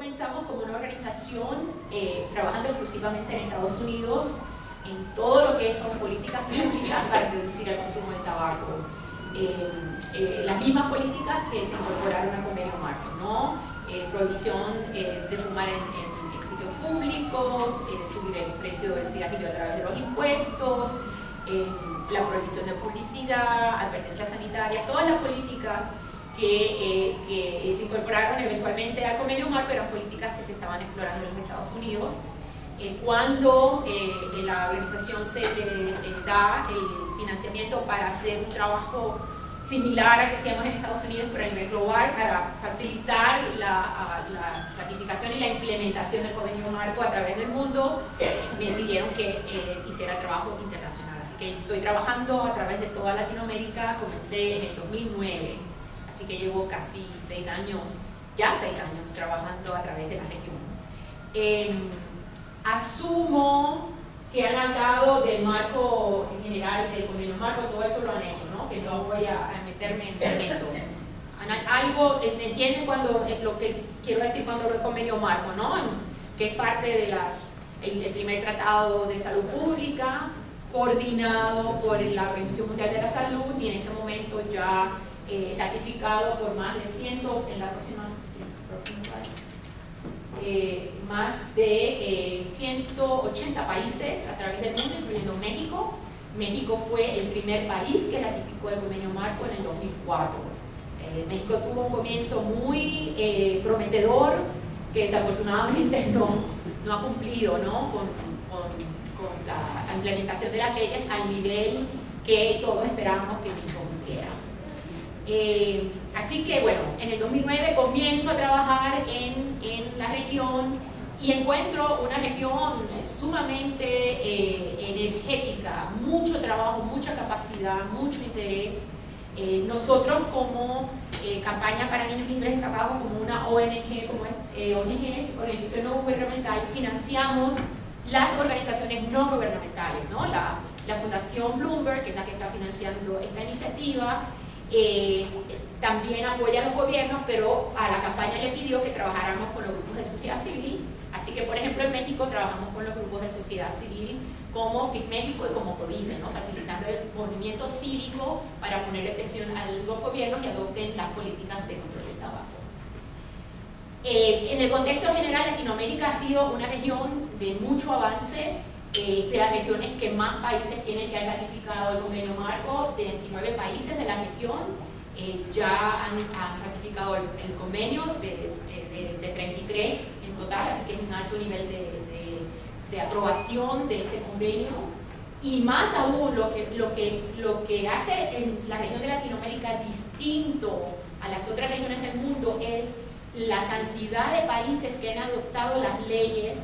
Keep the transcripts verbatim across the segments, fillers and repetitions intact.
comenzamos como una organización eh, trabajando exclusivamente en Estados Unidos en todo lo que son políticas públicas para reducir el consumo de tabaco. Eh, eh, las mismas políticas que se incorporaron al convenio marco, ¿no? Eh, prohibición eh, de fumar en, en, en sitios públicos, eh, subir el precio del cigarrillo a través de los impuestos, eh, la prohibición de publicidad, advertencias sanitarias, todas las políticas que, eh, que se incorporaron eventualmente al convenio marco eran políticas que se estaban explorando en los Estados Unidos. Eh, cuando eh, la organización se eh, da el financiamiento para hacer un trabajo similar a que hacíamos en Estados Unidos pero a nivel global para facilitar la, la ratificación y la implementación del convenio marco a través del mundo, me pidieron que eh, hiciera trabajo internacional. Así que estoy trabajando a través de toda Latinoamérica, comencé en el dos mil nueve, así que llevo casi seis años, ya seis años trabajando a través de la región. Eh, asumo que han hablado del marco en general, del convenio marco, todo eso lo han hecho, ¿no? Que no voy a, a meterme en eso. Algo, ¿entienden cuando, lo que quiero decir cuando hablo del convenio marco, ¿no? Que es parte de las, el, el primer tratado de salud pública, coordinado por la Organización Mundial de la Salud y en este momento ya eh, ratificado por más de cien, en la próxima, en la próxima slide. Eh, más de eh, ciento ochenta países a través del mundo, incluyendo México. México fue el primer país que ratificó el convenio marco en el dos mil cuatro. Eh, México tuvo un comienzo muy eh, prometedor que desafortunadamente no, no ha cumplido, ¿no? con, con, con la, la implementación de las leyes al nivel que todos esperábamos que México cumpliera. Eh, así que bueno, en el dos mil nueve comienzo a trabajar en, en la región y encuentro una región sumamente eh, energética, mucho trabajo, mucha capacidad, mucho interés. Eh, nosotros como eh, Campaña para Niños Libres de Tabaco, como una O N G, como es, eh, O N Gs, Organización No Gubernamental, financiamos las organizaciones no gubernamentales, ¿no? La, la Fundación Bloomberg, que es la que está financiando esta iniciativa. Eh, también apoya a los gobiernos, pero a la campaña le pidió que trabajáramos con los grupos de sociedad civil. Así que, por ejemplo, en México trabajamos con los grupos de sociedad civil como F I C México y como CODICE, ¿no? Facilitando el movimiento cívico para ponerle presión a los gobiernos y adopten las políticas de control del tabaco. Eh, en el contexto general, Latinoamérica ha sido una región de mucho avance. Eh, de las regiones que más países tienen que haber ratificado el convenio marco, de veintinueve países de la región eh, ya han, han ratificado el, el convenio de, de, de treinta y tres en total, así que es un alto nivel de, de, de aprobación de este convenio. Y más aún, lo que, lo, que, lo que hace en la región de Latinoamérica distinto a las otras regiones del mundo es la cantidad de países que han adoptado las leyes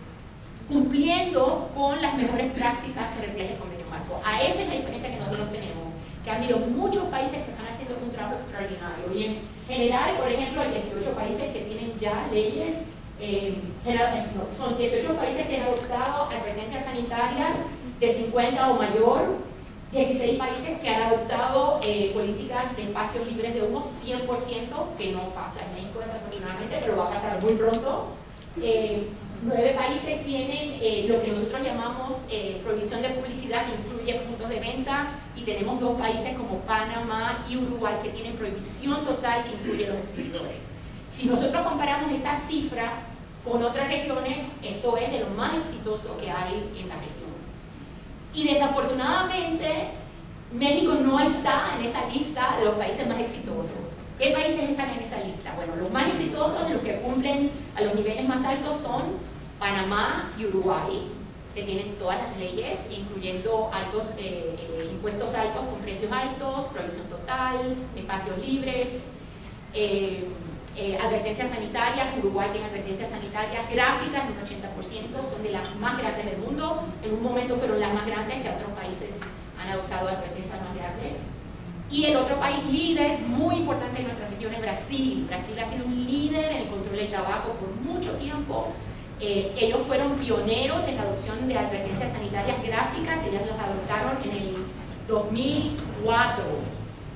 cumpliendo con las mejores prácticas que refleja el convenio marco. A esa es la diferencia que nosotros tenemos, que ha habido muchos países que están haciendo un trabajo extraordinario. Y en general, por ejemplo, hay dieciocho países que tienen ya leyes, eh, no, son dieciocho países que han adoptado advertencias sanitarias de cincuenta o mayor, dieciséis países que han adoptado eh, políticas de espacios libres de humo cien por ciento, que no pasa en México desafortunadamente, pero va a pasar muy pronto. Eh, Nueve países tienen eh, lo que nosotros llamamos eh, prohibición de publicidad, que incluye puntos de venta, y tenemos dos países como Panamá y Uruguay que tienen prohibición total que incluye los exhibidores. Si nosotros comparamos estas cifras con otras regiones, esto es de lo más exitoso que hay en la región. Y desafortunadamente, México no está en esa lista de los países más exitosos. ¿Qué países están en esa lista? Bueno, los más exitosos, los que cumplen a los niveles más altos son Panamá y Uruguay, que tienen todas las leyes, incluyendo altos, eh, eh, impuestos altos con precios altos, prohibición total, espacios libres, eh, eh, advertencias sanitarias. Uruguay tiene advertencias sanitarias gráficas de un ochenta por ciento, son de las más grandes del mundo. En un momento fueron las más grandes, ya otros países han adoptado advertencias más grandes. Y el otro país líder, muy importante en nuestra región, es Brasil. Brasil ha sido un líder en el control del tabaco por mucho tiempo. Eh, ellos fueron pioneros en la adopción de advertencias sanitarias gráficas, ellas las adoptaron en el dos mil cuatro.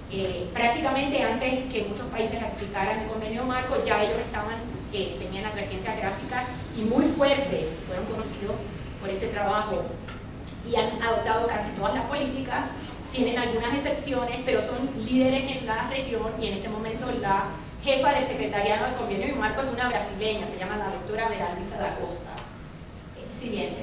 Eh, prácticamente antes que muchos países ratificaran el convenio marco, ya ellos estaban, eh, tenían advertencias gráficas y muy fuertes, fueron conocidos por ese trabajo y han adoptado casi todas las políticas. Tienen algunas excepciones, pero son líderes en la región, y en este momento la jefa del secretariado del convenio marco es una brasileña, se llama la doctora Veralisa da Costa. Eh, siguiente.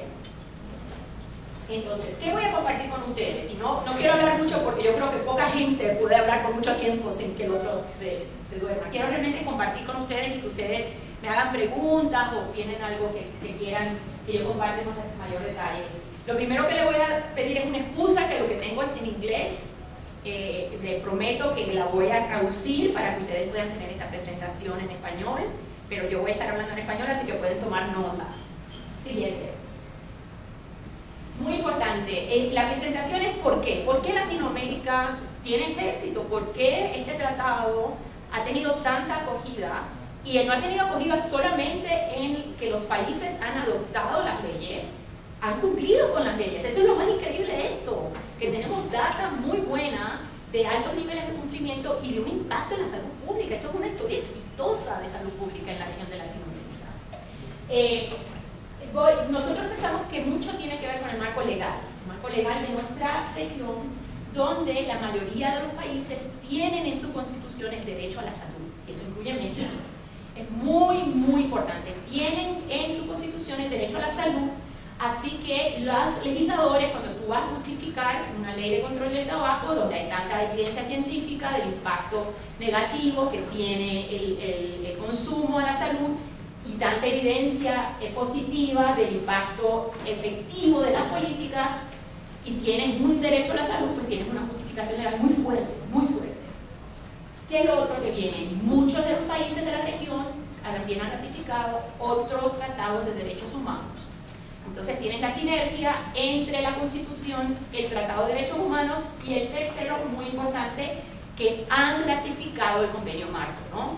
Entonces, ¿qué voy a compartir con ustedes? Y no, no quiero hablar mucho porque yo creo que poca gente puede hablar por mucho tiempo sin que el otro se, se duerma. Quiero realmente compartir con ustedes y que ustedes me hagan preguntas o tienen algo que, que quieran que yo comparta con mayor detalle. Lo primero que le voy a pedir es una excusa, que lo que tengo es en inglés. Eh, les prometo que la voy a traducir para que ustedes puedan tener esta presentación en español, pero yo voy a estar hablando en español, así que pueden tomar nota. Siguiente. Muy importante, eh, la presentación es ¿por qué? ¿Por qué Latinoamérica tiene este éxito? ¿Por qué este tratado ha tenido tanta acogida? Y no ha tenido acogida solamente en que los países han adoptado las leyes, han cumplido con las leyes. Eso es lo más increíble de esto, que tenemos data muy buena de altos niveles de cumplimiento y de un impacto en la salud pública. Esto es una historia exitosa de salud pública en la región de Latinoamérica. Eh, voy, nosotros pensamos que mucho tiene que ver con el marco legal, el marco legal de nuestra región, donde la mayoría de los países tienen en su constitución el derecho a la salud. Eso incluye México. Es muy, muy importante. Tienen en su constitución el derecho a la salud. Así que los legisladores, cuando tú vas a justificar una ley de control del tabaco, donde hay tanta evidencia científica del impacto negativo que tiene el, el, el consumo a la salud y tanta evidencia eh, positiva del impacto efectivo de las políticas, y tienes un derecho a la salud, pues tienes una justificación legal muy fuerte, muy fuerte. ¿Qué es lo otro que viene? Muchos de los países de la región también han ratificado otros tratados de derechos humanos. Entonces tienes la sinergia entre la Constitución, el Tratado de Derechos Humanos y el tercero, muy importante, que han ratificado el convenio marco, ¿no?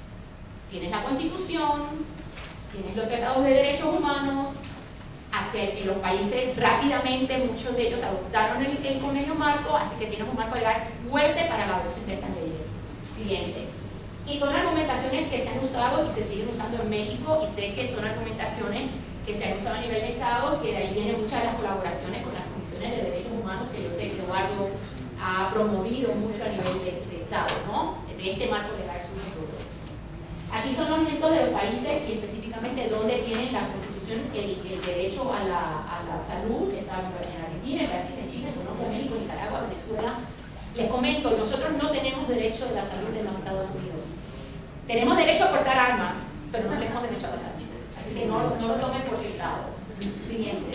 Tienes la Constitución, tienes los tratados de derechos humanos, hasta que los países rápidamente, muchos de ellos adoptaron el, el convenio marco, así que tienes un marco legal fuerte para la adopción de estas leyes. Siguiente. Y son argumentaciones que se han usado y se siguen usando en México, y sé que son argumentaciones que se han usado a nivel de Estado, que de ahí vienen muchas de las colaboraciones con las comisiones de derechos humanos que yo sé que Eduardo ha promovido mucho a nivel de, de Estado, ¿no? De este marco legal surge todo esto. Aquí son los ejemplos de los países y específicamente donde tienen la Constitución el, el derecho a la, a la salud. Estamos en Argentina, en Brasil, en Chile, en Colombia, México, Nicaragua, Venezuela. Les comento, nosotros no tenemos derecho de la salud en los Estados Unidos. Tenemos derecho a portar armas, pero no tenemos derecho a la salud. Así que no, no lo tomen por sentado. Siguiente.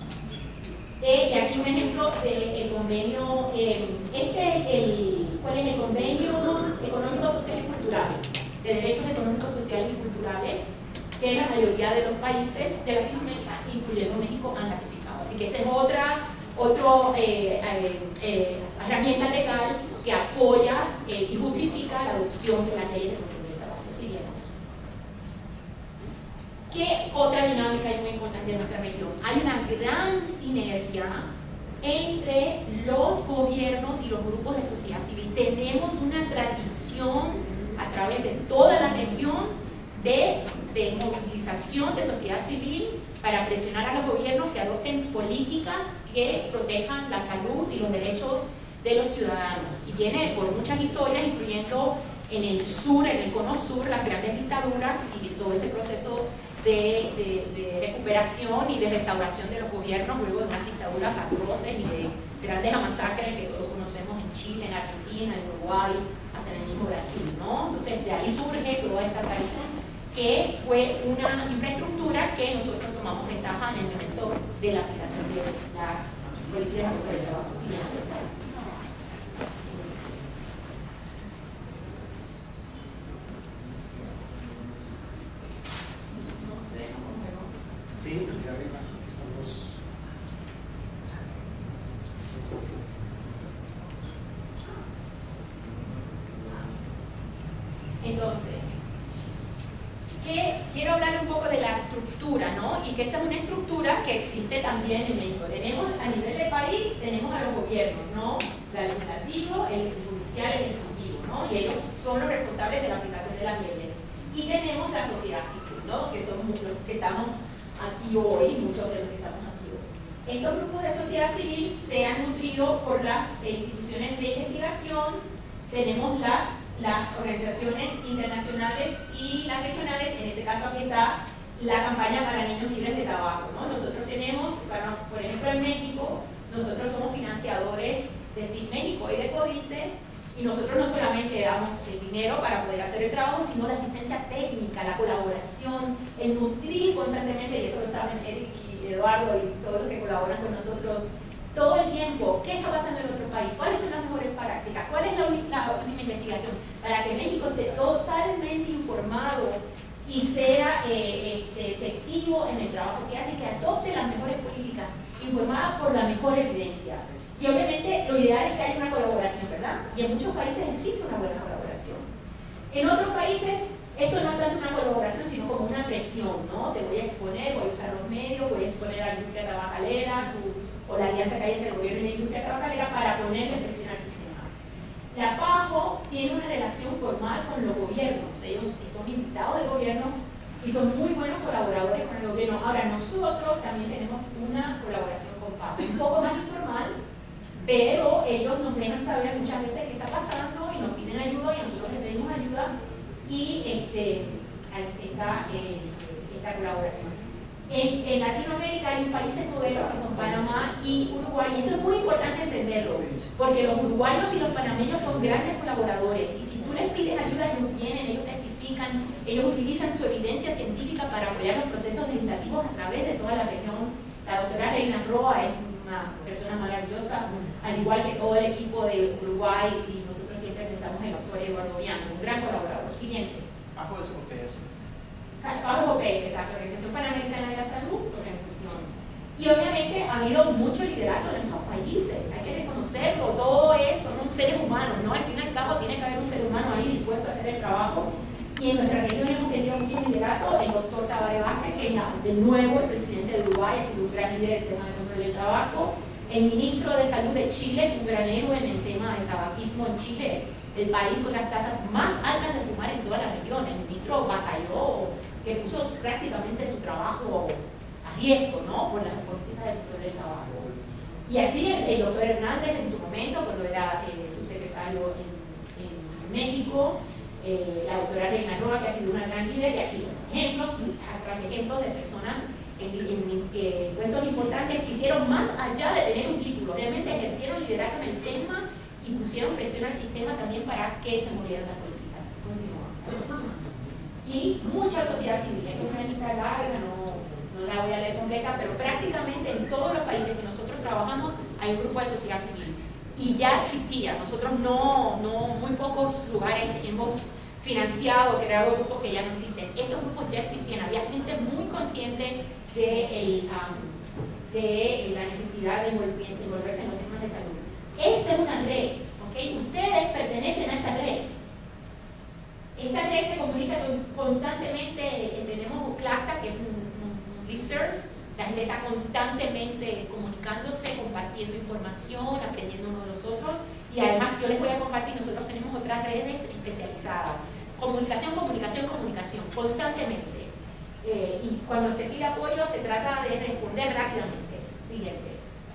Eh, y aquí un ejemplo del convenio, eh, este, el, ¿cuál es el convenio económico, social y cultural? De derechos económicos, sociales y culturales, que la mayoría de los países de Latinoamérica, incluyendo México, han ratificado. Así que esa es otra otro, eh, eh, eh, herramienta legal que apoya eh, y justifica la adopción de las leyes de control del trabajo. Siguiente. ¿Qué otra dinámica es muy importante en nuestra región? Hay una gran sinergia entre los gobiernos y los grupos de sociedad civil. Tenemos una tradición a través de toda la región de, de movilización de sociedad civil para presionar a los gobiernos que adopten políticas que protejan la salud y los derechos de los ciudadanos. Y viene por muchas historias, incluyendo en el sur, en el cono sur, las grandes dictaduras y todo ese proceso de, de, de recuperación y de restauración de los gobiernos luego de unas dictaduras atroces y de grandes masacres que todos conocemos en Chile, en Argentina, en Uruguay, hasta en el mismo Brasil, ¿no? Entonces de ahí surge toda esta tradición, que fue una infraestructura que nosotros tomamos ventaja en el momento de la aplicación de las políticas de trabajo. Sí, Sí, de arriba, estamos. Entonces, ¿qué? Quiero hablar un poco de la estructura, ¿no? Y que esta es una estructura que que existe también en México. Tenemos a nivel de país, tenemos a los gobiernos, ¿no? El legislativo, el judicial, el ejecutivo, ¿no? Y ellos son los responsables de la aplicación de las leyes. Y tenemos la sociedad civil, ¿no? Que somos los que estamos aquí hoy, muchos de los que estamos aquí hoy. Estos grupos de sociedad civil se han nutrido por las eh, instituciones de investigación. Tenemos las, las organizaciones internacionales y las regionales. En ese caso aquí está la campaña para niños libres de tabaco, ¿no? Nosotros tenemos, para, por ejemplo en México, nosotros somos financiadores de Fin México y de Códice, y nosotros no solamente damos el dinero para poder hacer el trabajo, sino la asistencia técnica, la colaboración, el nutrir constantemente, y eso lo saben Eric y Eduardo y todos los que colaboran con nosotros, todo el tiempo, qué está pasando en nuestro país, cuáles son las mejores prácticas, cuál es la última investigación, para que México esté totalmente informado y sea eh, eh, efectivo en el trabajo que hace y que adopte las mejores políticas informadas por la mejor evidencia. Y obviamente lo ideal es que haya una colaboración, ¿verdad? Y en muchos países existe una buena colaboración. En otros países esto no es tanto una colaboración, sino como una presión, ¿no? Te voy a exponer, voy a usar los medios, voy a exponer a la industria tabacalera o la alianza que hay entre el gobierno y la industria tabacalera para ponerle presión al sistema. La PAJO tiene una relación formal con los gobiernos, ellos son invitados del gobierno y son muy buenos colaboradores con el gobierno. Ahora nosotros también tenemos una colaboración con PAJO, un poco más informal, pero ellos nos dejan saber muchas veces qué está pasando y nos piden ayuda y nosotros les pedimos ayuda y este, esta, eh, esta colaboración. En, en Latinoamérica hay un países modelos que son Panamá y Uruguay, y eso es muy importante entenderlo, porque los uruguayos y los panameños son grandes colaboradores y si tú les pides ayuda ellos vienen, ellos testifican, ellos utilizan su evidencia científica para apoyar los procesos legislativos a través de toda la región. La doctora Reina Roa es una persona maravillosa, al igual que todo el equipo de Uruguay, y nosotros siempre pensamos en el doctor Eduardo Bianco, un gran colaborador. Siguiente. Bajo ese O P S. Bajo O P S, exacto, Organización Panamericana de la Salud, organización. Y obviamente ha habido mucho liderato en estos países, hay que reconocerlo, todo eso, son seres humanos, ¿no? Al fin y al cabo tiene que haber un ser humano ahí dispuesto a hacer el trabajo. Y en nuestra región hemos tenido mucho liderato. El doctor Tabaré Vázquez, que es de nuevo el presidente de Uruguay, ha sido un gran líder del tema del control del tabaco. El ministro de Salud de Chile, un gran héroe en el tema del tabaquismo en Chile, el país con las tasas más altas de fumar en toda la región. El ministro batalló, que puso prácticamente su trabajo a riesgo, ¿no? Por las políticas del control del tabaco. Y así el, el doctor Hernández en su momento, cuando era eh, subsecretario en, en México, eh, la doctora Reina Roa, que ha sido una gran líder, y aquí son ejemplos, tras ejemplos de personas en, en, en puestos importantes que hicieron más allá de tener un título, realmente ejercieron liderazgo en el tema y pusieron presión al sistema también para que se movieran las políticas. Continuamos. Y mucha sociedad civil, es una lista larga, no, no la voy a leer completa, pero prácticamente en todos los países que nosotros trabajamos hay un grupo de sociedad civil. Y ya existía, nosotros no, no muy pocos lugares hemos financiado, creado grupos que ya no existen. Estos grupos ya existían, había gente muy consciente de, el, um, de la necesidad de envolverse en los temas de salud. Esta es una red, ¿ok? Ustedes pertenecen a esta red. Esta red se comunica constantemente, eh, tenemos CLACTA, que es un, un, un listserv, la gente está constantemente comunicándose, compartiendo información, aprendiendo unos de los otros, y además yo les voy a compartir, nosotros tenemos otras redes especializadas. Comunicación, comunicación, comunicación, constantemente. Eh, y cuando se pide apoyo se trata de responder rápidamente. Siguiente.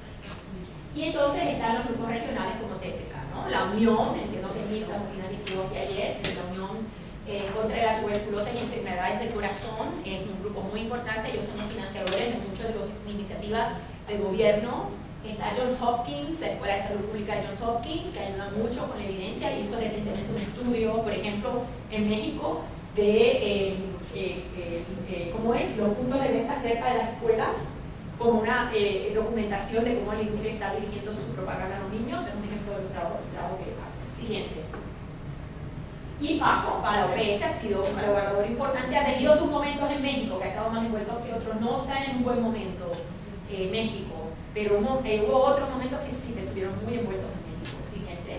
Y entonces están los grupos regionales como T F K, ¿no? La Unión, entiendo que Mirta Molina estuvo aquí ayer, la Unión eh, contra la tuberculosis y enfermedades del corazón, es un grupo muy importante, ellos son los financiadores de muchas de las iniciativas del gobierno. Está Johns Hopkins, la Escuela de Salud Pública de Johns Hopkins, que ayuda mucho con evidencia, hizo recientemente un estudio, por ejemplo, en México, de eh, eh, eh, eh, cómo es, los puntos de venta cerca de las escuelas, como una eh, documentación de cómo la industria está dirigiendo su propaganda a los niños, es un ejemplo del trabajo, del trabajo que hacen. Siguiente. Y bajo, para la O P S ha sido un colaborador importante, ha tenido sus momentos en México, que ha estado más envuelto que otros, no está en un buen momento eh, México, pero hubo, eh, hubo otros momentos que sí estuvieron muy envueltos en México. Siguiente.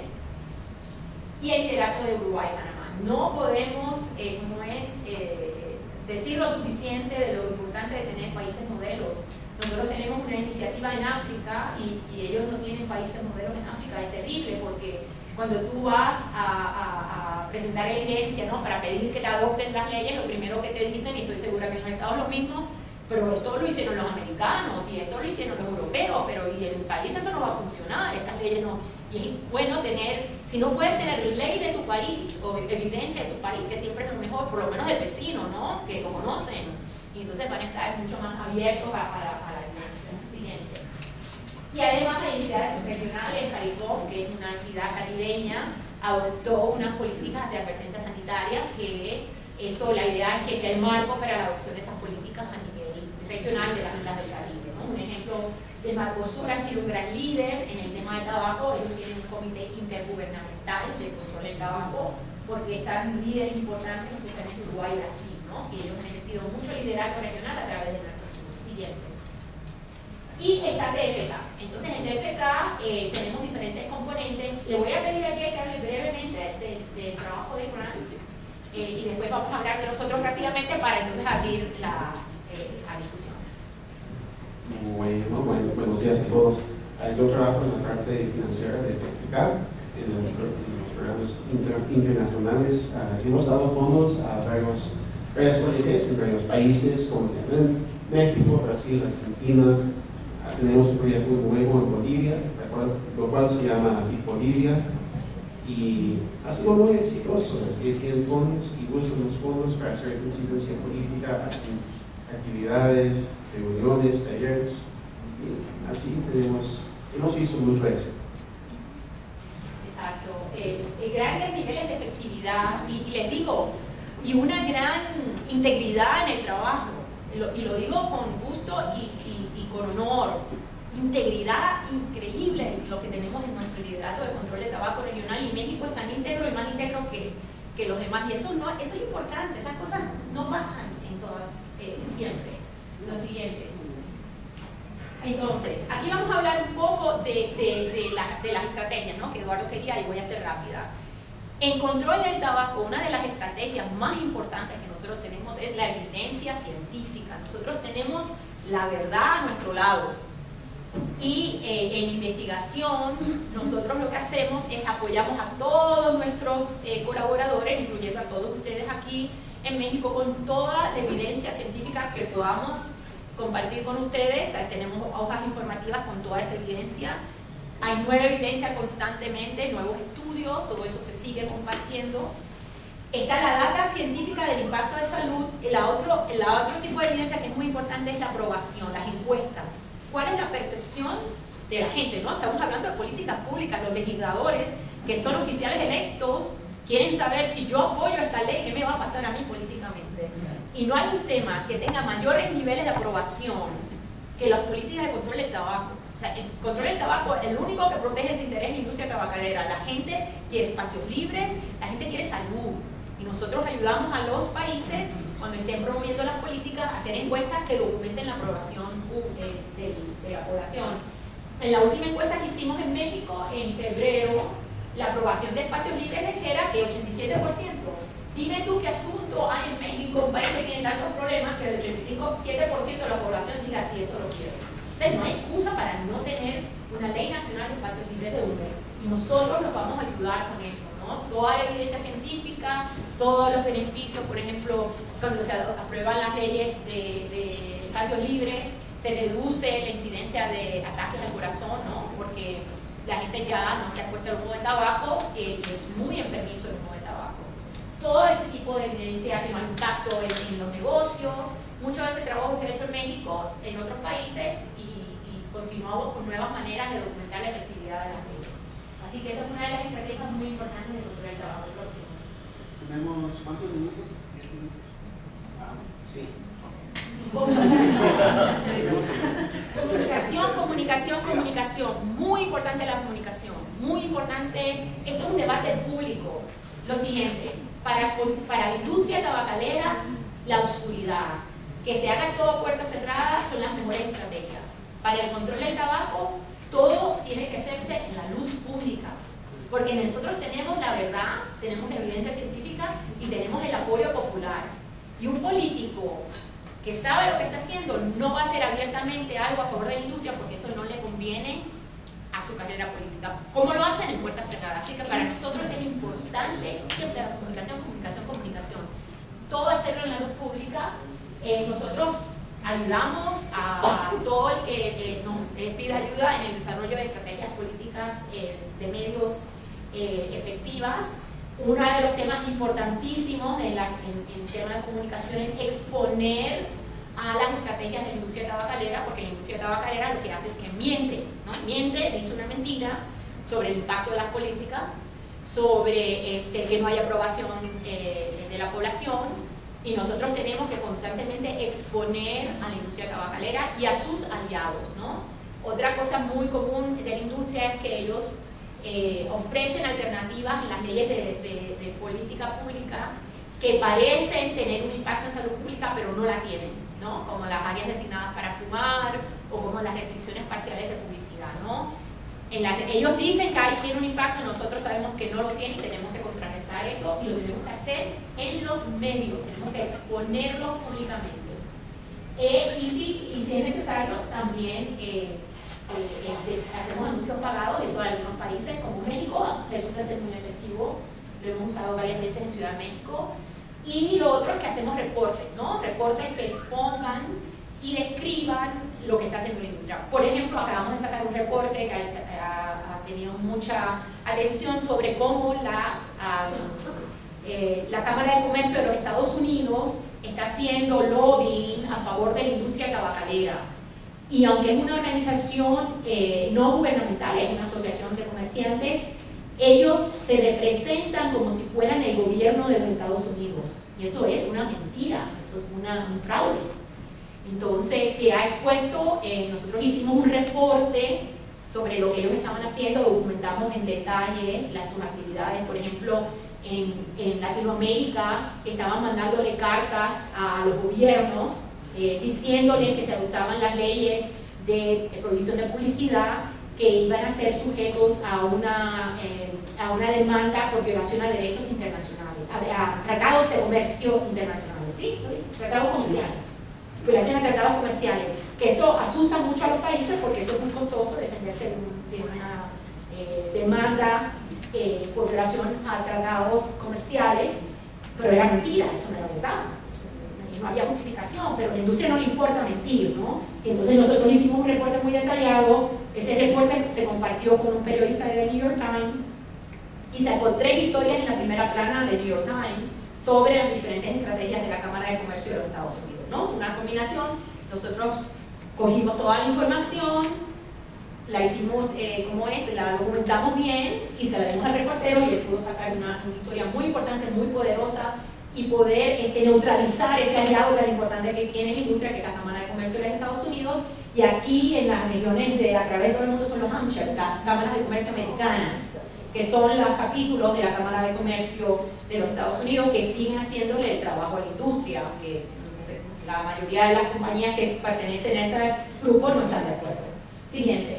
Y el liderato de Uruguay y Panamá. No podemos, eh, como es, eh, decir lo suficiente de lo importante de tener países modelos. Nosotros tenemos una iniciativa en África y, y ellos no tienen países modelos en África. Es terrible porque cuando tú vas a, a, a presentar evidencia, ¿no?, para pedir que te adopten las leyes, lo primero que te dicen, y estoy segura que en los Estados lo mismo, pero esto lo hicieron los americanos y esto lo hicieron los europeos, pero y en el país eso no va a funcionar, estas leyes no. Y es bueno tener, si no puedes tener ley de tu país o evidencia de tu país, que siempre es lo mejor, por lo menos del vecino, ¿no?, que lo conocen, y entonces van a estar mucho más abiertos a, a, a la evidencia. Siguiente. Y además hay entidades subregionales. CARICOM, que es una entidad caribeña, adoptó unas políticas de advertencia sanitaria, que eso, la idea es que sea el marco para la adopción de esas políticas a nivel regional de las islas del Caribe, ¿no? Un ejemplo, el Mercosur ha sido un gran líder en el tema del tabaco. Ellos tienen un comité intergubernamental de control del tabaco, porque están líderes importantes, especialmente Uruguay y Brasil, ¿no?, que ellos han ejercido mucho liderazgo regional a través del Mercosur. Siguiente. Y está T F K. Entonces en T F K eh, tenemos diferentes componentes. Le voy a pedir a Jay que hable brevemente del de trabajo de grants eh, y después vamos a hablar de nosotros rápidamente para entonces abrir la, eh, la discusión. Bueno, bueno, buenos días a todos. Yo trabajo en la parte financiera de T F K, en, el, en los programas inter, internacionales. Uh, hemos dado fondos a varios, varias O N Ges en varios países como en México, Brasil, Argentina. Tenemos un proyecto nuevo en Bolivia, lo cual se llama Bolivia, y ha sido muy exitoso. Es que tienen fondos y usan los fondos para hacer incidencia política, hacen actividades, reuniones, talleres, y así tenemos, hemos visto mucho éxito. Exacto, eh, eh, grandes niveles de efectividad y, y les digo, y una gran integridad en el trabajo, lo, y lo digo con gusto y, y y con honor, integridad increíble lo que tenemos en nuestro liderato de control de tabaco regional, y México es tan íntegro y más íntegro que, que los demás, y eso, no, eso es importante, esas cosas no pasan en todas, eh, siempre. Lo siguiente. Entonces, aquí vamos a hablar un poco de, de, de, la, de las estrategias, ¿no?, que Eduardo quería, y voy a ser rápida. En control del tabaco, una de las estrategias más importantes que nosotros tenemos es la evidencia científica. Nosotros tenemos la verdad a nuestro lado, y eh, en investigación nosotros lo que hacemos es apoyamos a todos nuestros eh, colaboradores, incluyendo a todos ustedes aquí en México, con toda la evidencia científica que podamos compartir con ustedes. Ahí tenemos hojas informativas con toda esa evidencia. Hay nueva evidencia constantemente, nuevos estudios, todo eso se sigue compartiendo. Está la data científica del impacto de salud. La otro, la otro tipo de evidencia que es muy importante es la aprobación, las encuestas. ¿Cuál es la percepción de la gente, ¿no? Estamos hablando de políticas públicas. Los legisladores, que son oficiales electos, quieren saber si yo apoyo esta ley, qué me va a pasar a mí políticamente. Y no hay un tema que tenga mayores niveles de aprobación que las políticas de control del tabaco. O sea, el control del tabaco, el único que protege ese interés es la industria tabacalera. La gente quiere espacios libres, la gente quiere salud. Y nosotros ayudamos a los países, cuando estén promoviendo las políticas, a hacer encuestas que documenten la aprobación de, de, de la población. En la última encuesta que hicimos en México, en febrero, la aprobación de espacios libres era que ochenta y siete por ciento. Dime tú qué asunto hay en México, un país que tiene tantos problemas, que el ochenta y cinco, siete por ciento de la población diga si esto lo quiero. Entonces no hay excusa para no tener una ley nacional de espacios libres de uso. Y nosotros nos vamos a ayudar con eso, ¿no? Toda la evidencia científica, todos los beneficios, por ejemplo, cuando se aprueban las leyes de, de espacios libres, se reduce la incidencia de ataques al corazón, ¿no? Porque la gente ya no está expuesta al humo de tabaco, eh, y es muy enfermizo el humo de tabaco. Todo ese tipo de evidencia tiene un impacto en, en los negocios. Mucho de ese trabajo se ha hecho en México, en otros países, y, y continuamos con nuevas maneras de documentar la efectividad de las leyes. Así que esa es una de las estrategias muy importantes de control del tabaco. El próximo. ¿Tenemos cuántos minutos? ¿diez minutos? Ah, sí. Comunicación, comunicación, comunicación. Muy importante la comunicación. Muy importante. Esto es un debate público. Lo siguiente, para, para la industria tabacalera, la oscuridad. Que se haga todo puertas cerradas son las mejores estrategias. Para el control del tabaco, todo tiene que hacerse en la luz pública, porque nosotros tenemos la verdad, tenemos la evidencia científica y tenemos el apoyo popular. Y un político que sabe lo que está haciendo, no va a hacer abiertamente algo a favor de la industria porque eso no le conviene a su carrera política. ¿Cómo lo hacen? En puertas cerradas. Así que para nosotros es importante siempre la comunicación, comunicación, comunicación. Todo hacerlo en la luz pública. Eh, nosotros ayudamos a, a todo el que eh, nos eh, pida ayuda en el desarrollo de estrategias políticas eh, de medios eh, efectivas. Uno de los temas importantísimos en, la, en, en tema de comunicación es exponer a las estrategias de la industria tabacalera, porque la industria tabacalera lo que hace es que miente, ¿no? Miente, dice una mentira sobre el impacto de las políticas, sobre este, que no hay aprobación eh, de la población, y nosotros tenemos que constantemente exponer a la industria tabacalera y a sus aliados, ¿no? Otra cosa muy común de la industria es que ellos eh, ofrecen alternativas en las leyes de, de, de política pública que parecen tener un impacto en salud pública, pero no la tienen, ¿no? Como las áreas designadas para fumar o como las restricciones parciales de publicidad, ¿no? En la, ellos dicen que ahí tiene un impacto, nosotros sabemos que no lo tiene y tenemos que contrarrestar eso y lo tenemos que hacer en los medios, tenemos que exponerlo públicamente. Eh, y, si, y si es necesario, también eh, eh, hacemos anuncios pagados, eso en algunos países como México resulta ser muy efectivo, lo hemos usado varias veces en Ciudad de México. Y lo otro es que hacemos reportes, ¿no? Reportes que expongan y describan lo que está haciendo la industria. Por ejemplo, acabamos de sacar un reporte que ha, ha, ha tenido mucha atención sobre cómo la, a, eh, la Cámara de Comercio de los Estados Unidos está haciendo lobbying a favor de la industria tabacalera. Y aunque es una organización eh, no gubernamental, es una asociación de comerciantes, ellos se representan como si fueran el gobierno de los Estados Unidos. Y eso es una mentira, eso es una, un fraude. Entonces se ha expuesto, eh, nosotros hicimos un reporte sobre lo que ellos estaban haciendo, documentamos en detalle las, sus actividades. Por ejemplo, en, en Latinoamérica estaban mandándole cartas a los gobiernos eh, diciéndoles que se adoptaban las leyes de, de prohibición de publicidad que iban a ser sujetos a una, eh, a una demanda por violación a derechos internacionales, a, a tratados de comercio internacionales, ¿sí? Tratados comerciales, violación a tratados comerciales, que eso asusta mucho a los países porque eso es muy costoso defenderse de una eh, demanda eh, por violación a tratados comerciales, pero era mentira, eso no era verdad. Eso, no había justificación, pero a la industria no le importa mentir, ¿no? Y entonces nosotros hicimos un reporte muy detallado, ese reporte se compartió con un periodista de The New York Times y sacó tres historias en la primera plana de New York Times sobre las diferentes estrategias de la Cámara de Comercio de los Estados Unidos, ¿no? Una combinación, nosotros cogimos toda la información, la hicimos, eh, como es, la documentamos bien y se la dimos al reportero y él pudo sacar una, una historia muy importante, muy poderosa, y poder este, neutralizar ese aliado tan importante que tiene la industria, que es la Cámara de Comercio de los Estados Unidos, y aquí en las regiones de a través de todo el mundo son los AmCham, las cámaras de comercio americanas, que son los capítulos de la Cámara de Comercio de los Estados Unidos que siguen haciéndole el trabajo a la industria, aunque la mayoría de las compañías que pertenecen a ese grupo no están de acuerdo. Siguiente.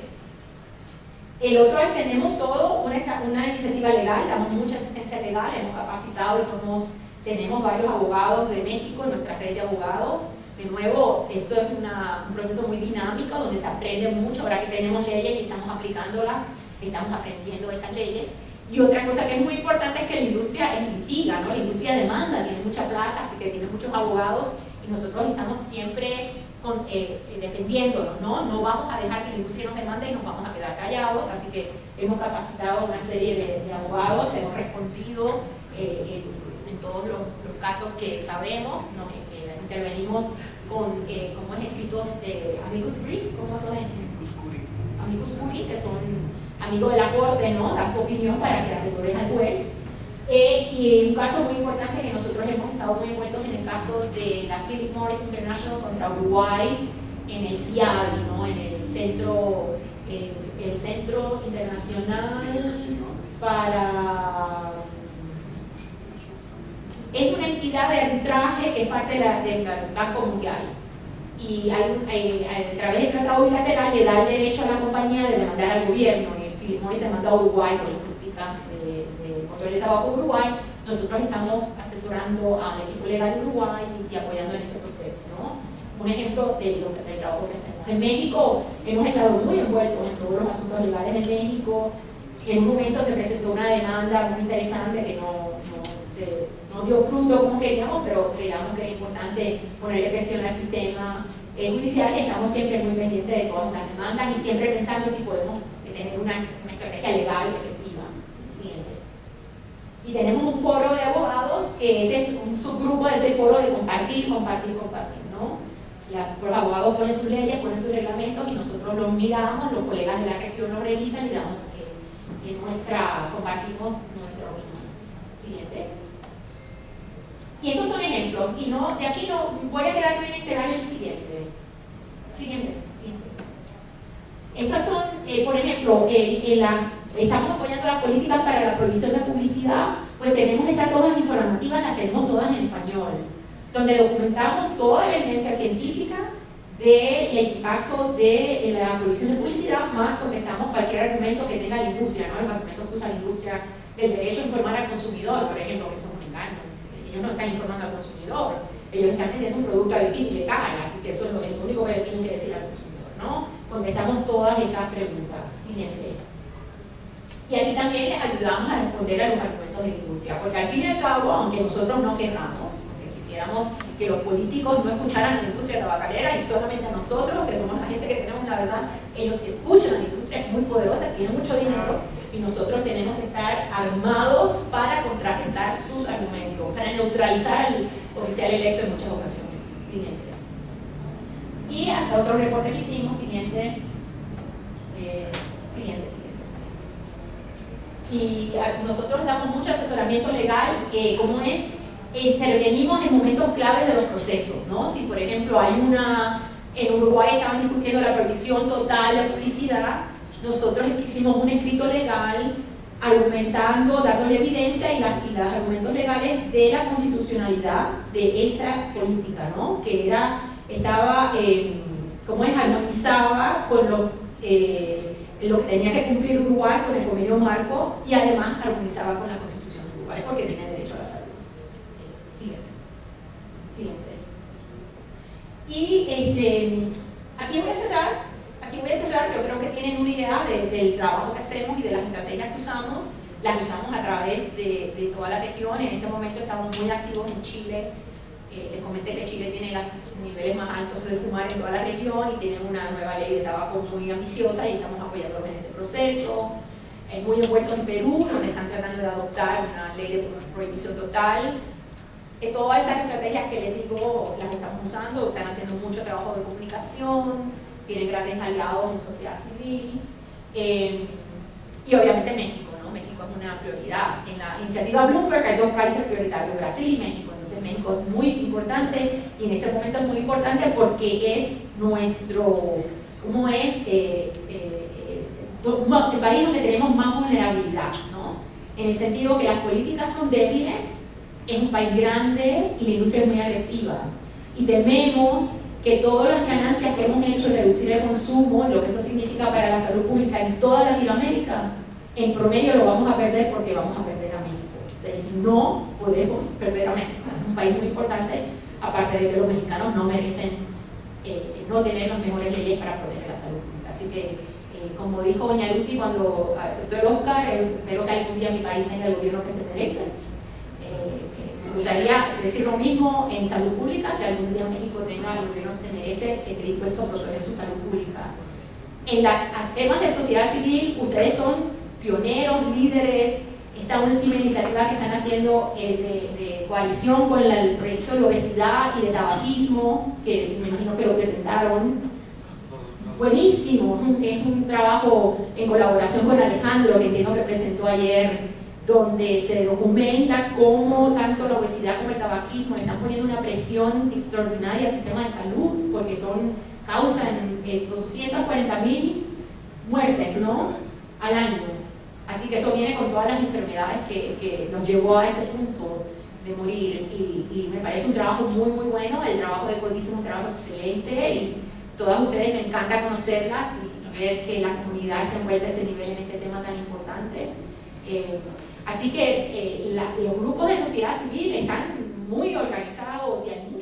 El otro es que tenemos todo una, una iniciativa legal, damos mucha asistencia legal, hemos capacitado y somos... Tenemos varios abogados de México en nuestra red de abogados. De nuevo, esto es una, un proceso muy dinámico donde se aprende mucho. Ahora que tenemos leyes y estamos aplicándolas, estamos aprendiendo esas leyes. Y otra cosa que es muy importante es que la industria es litiga, ¿no? La industria demanda, tiene mucha plata, así que tiene muchos abogados y nosotros estamos siempre con, eh, defendiéndonos, ¿no? No vamos a dejar que la industria nos demande y nos vamos a quedar callados, así que hemos capacitado una serie de, de abogados, hemos respondido eh, en, en todos los, los casos que sabemos, ¿no? eh, intervenimos con, eh, como es escritos de amicus brief, ¿cómo son? Amicus curiae, que son amigos de la corte, ¿no? Dan tu opinión para que asesores al juez. Eh, y un caso muy importante que nosotros hemos estado muy envueltos en el caso de la Philip Morris International contra Uruguay en el C I A D I, ¿no? En el centro, eh, el centro internacional para... Es una entidad de arbitraje que es parte de la, del Banco Mundial y hay un, hay, hay, a través del tratado bilateral le da el derecho a la compañía de demandar al gobierno y Philip Morris demandó a Uruguay por las políticas de, de control de tabaco de Uruguay. Nosotros estamos asesorando al equipo legal de Uruguay y, y apoyando en ese proceso, ¿no? un ejemplo de lo, del trabajo que hacemos. En México hemos estado muy envueltos en todos los asuntos legales de México. En un momento se presentó una demanda muy interesante que no, no, se, no dio fruto como queríamos, pero creíamos que era importante ponerle presión al sistema eh, judicial, y estamos siempre muy pendientes de todas las demandas y siempre pensando si podemos tener una, una estrategia legal efectiva. Siguiente. Y tenemos un foro de abogados, que ese es un subgrupo de ese foro de compartir, compartir, compartir, ¿no? La, los abogados ponen sus leyes, ponen sus reglamentos y nosotros los miramos, los colegas de la región los revisan y damos que en nuestra, compartimos nuestro mismo. Siguiente. Y estos son ejemplos, y no, de aquí no, voy a quedarme en este, dale el siguiente. Siguiente, siguiente. Estas son, eh, por ejemplo, en, en la, estamos apoyando las políticas para la prohibición de publicidad, pues tenemos estas hojas informativas, las tenemos todas en español, donde documentamos toda la evidencia científica del impacto de la prohibición de publicidad, más contestamos cualquier argumento que tenga la industria, ¿no? Los argumentos que usa la industria del derecho a informar al consumidor, por ejemplo, que son un engaño. Ellos no están informando al consumidor, ellos están vendiendo un producto adictivo y legal, así que eso es lo único que le tienen que decir al consumidor, ¿no? Contestamos todas esas preguntas. Siguiente. Y aquí también les ayudamos a responder a los argumentos de la industria, porque al fin y al cabo, aunque nosotros no querramos, porque quisiéramos que los políticos no escucharan a la industria tabacalera y solamente a nosotros, que somos la gente que tenemos la verdad, ellos escuchan a la industria, es muy poderosa, tiene mucho dinero, y nosotros tenemos que estar armados para contrarrestar sus argumentos, para neutralizar al oficial electo en muchas ocasiones. Siguiente. Y hasta otro reporte que hicimos, siguiente, eh, siguiente, siguiente. Y a, nosotros damos mucho asesoramiento legal, que como es, intervenimos en momentos claves de los procesos, ¿no? Si por ejemplo hay una, en Uruguay estaban discutiendo la prohibición total de publicidad, nosotros hicimos un escrito legal argumentando, dándole evidencia y, las, y los argumentos legales de la constitucionalidad de esa política, ¿no? Que era, estaba, eh, como es, armonizaba con lo, eh, lo que tenía que cumplir Uruguay con el convenio marco, y además armonizaba con la constitución de Uruguay porque tiene derecho a la salud. Eh, siguiente. Siguiente. Y este, aquí voy a cerrar. Aquí voy a cerrar, yo creo que tienen una idea de, del trabajo que hacemos y de las estrategias que usamos. Las usamos a través de, de toda la región. En este momento estamos muy activos en Chile. Eh, les comenté que Chile tiene los niveles más altos de fumar en toda la región y tienen una nueva ley de tabaco muy ambiciosa y estamos apoyándolos en ese proceso. Eh, muy envueltos en Perú, donde están tratando de adoptar una ley de prohibición total. Eh, todas esas estrategias que les digo las estamos usando, están haciendo mucho trabajo de comunicación, tienen grandes aliados en sociedad civil, eh, y obviamente México, ¿no? México es una prioridad. En la iniciativa Bloomberg hay dos países prioritarios, Brasil y México, entonces México es muy importante, y en este momento es muy importante porque es nuestro, ¿cómo es? Eh, eh, eh, el país donde tenemos más vulnerabilidad, ¿no? En el sentido que las políticas son débiles, es un país grande y la industria es muy agresiva, y tememos que todas las ganancias que hemos hecho en reducir el consumo, lo que eso significa para la salud pública en toda Latinoamérica, en promedio lo vamos a perder porque vamos a perder a México. O sea, no podemos perder a México, es un país muy importante, aparte de que los mexicanos no merecen eh, no tener las mejores leyes para proteger la salud pública. Así que, eh, como dijo doña Luti cuando aceptó el Oscar, eh, espero que algún día mi país tenga el gobierno que se merece. Eh, Me gustaría decir lo mismo en salud pública, que algún día México tenga el gobierno que se merece, que esté dispuesto a proteger su salud pública. En los temas de sociedad civil, ustedes son pioneros, líderes. Esta última iniciativa que están haciendo eh, de, de coalición con la, el proyecto de obesidad y de tabaquismo, que me imagino que lo presentaron, buenísimo, es un, es un trabajo en colaboración con Alejandro, que entiendo que presentó ayer, donde se documenta cómo tanto la obesidad como el tabaquismo le están poniendo una presión extraordinaria al sistema de salud, porque son, causan eh, doscientas cuarenta mil muertes, ¿no?, al año. Así que eso viene con todas las enfermedades que, que nos llevó a ese punto de morir, y, y me parece un trabajo muy muy bueno. El trabajo de Códice es un trabajo excelente, y todas ustedes me encanta conocerlas y ver que la comunidad está envuelta a ese nivel en este tema tan importante. Eh, Así que eh, la, los grupos de sociedad civil están muy organizados y hay